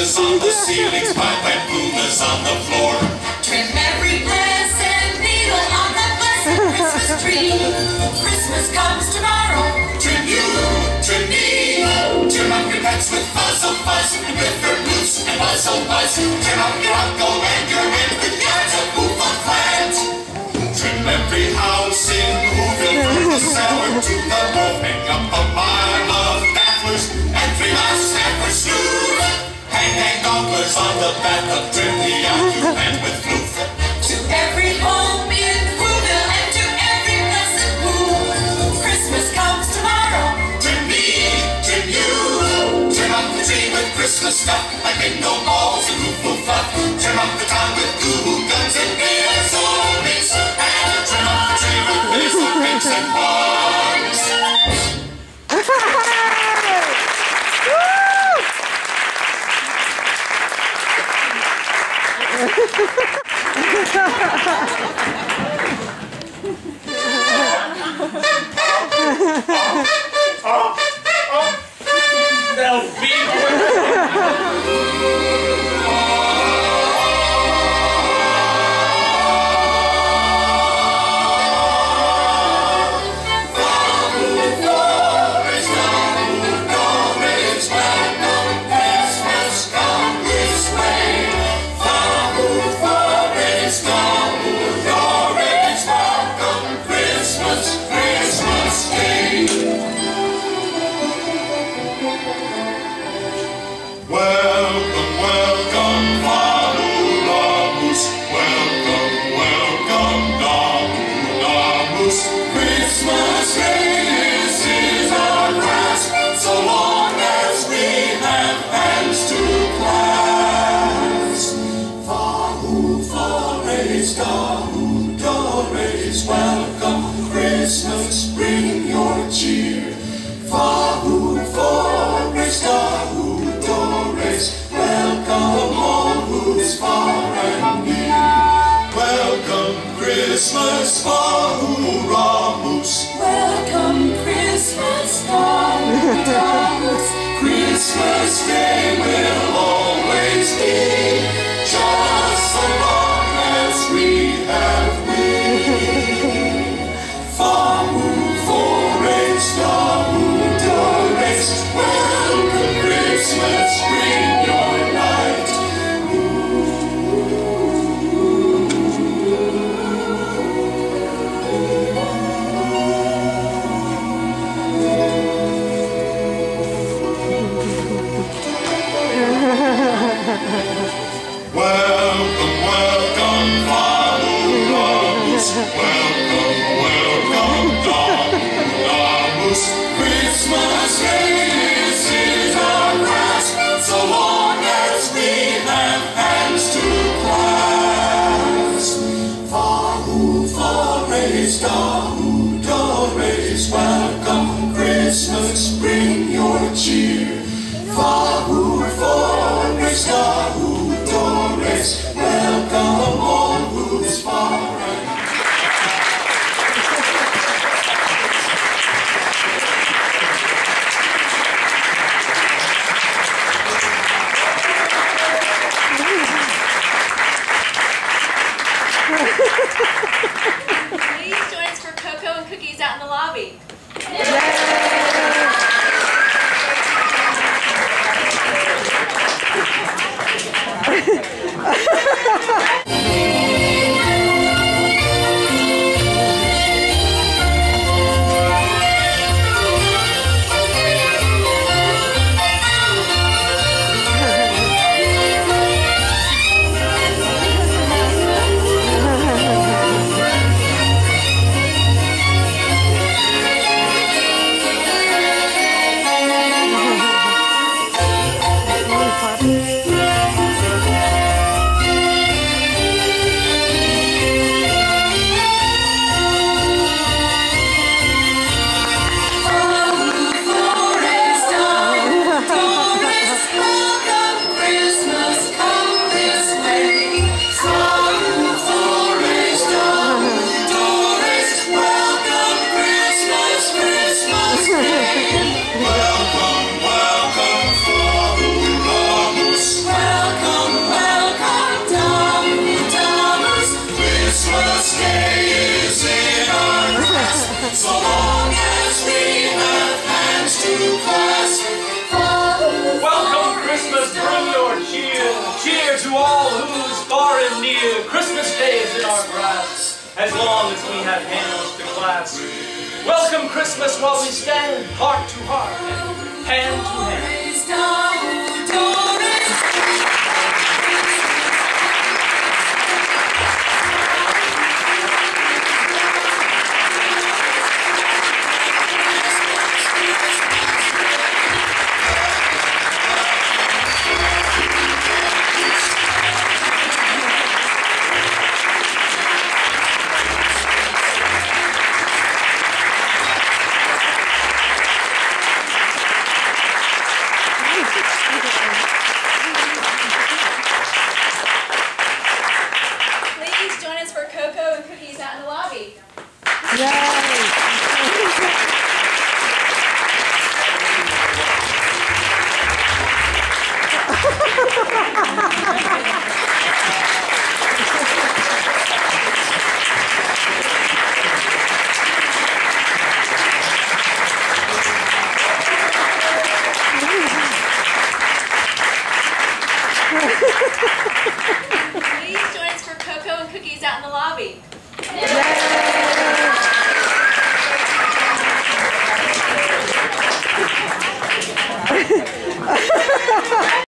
Santas on the ceilings, pipe and pumas on the floor. Trim every blessed needle on the blessed Christmas tree. Christmas comes tomorrow. Trim you, trim me. Trim up your pets with puzzle fuzz and Clifford Loose and Puzzle Buzz. Trim up your uncle and your aunt with yards of oof of plant. Trim every house in Whoville from the cellar to the roof. Hang up a pile of bafflers and 3 miles for snooze. Hang gobblers on the bathtub. Trim the occupant with floof. To every home in Whoville and to every blessed room. Christmas comes tomorrow. Trim me, trim you. Trim up the tree with Christmas stuff like bingo balls and hoo-hoo fluff. Trim up the town with goo-hoo guns and beers or mints. And trim up the tree with whistle pinks and bugs. They'll Welcome Christmas, bring your cheer. Fahu Flores, Dahu Dores, welcome all who's far and near. Welcome Christmas, Fahu Ramus. Welcome Christmas, Fahu Ramus. Christmas Day will always be just so long as we have we. Fahu Flores, Dahu Dores, welcome Christmas, bring your light. Welcome, welcome, Fahu Ramus. Welcome, welcome, Dahu Ramus. Christmas Day is our grasp, so long as we have hands to clasp. Fahu Flores, Dahu Dores, welcome Christmas, bring your cheer. Fahu Flores, Dahu Dores, welcome all who's far and Please join us for cocoa and cookies out in the lobby. as long as we have hands to clasp. Welcome Christmas while we stand heart to heart and hand to hand. Please join us for cocoa and cookies out in the lobby. Please join us for cocoa and cookies out in the lobby.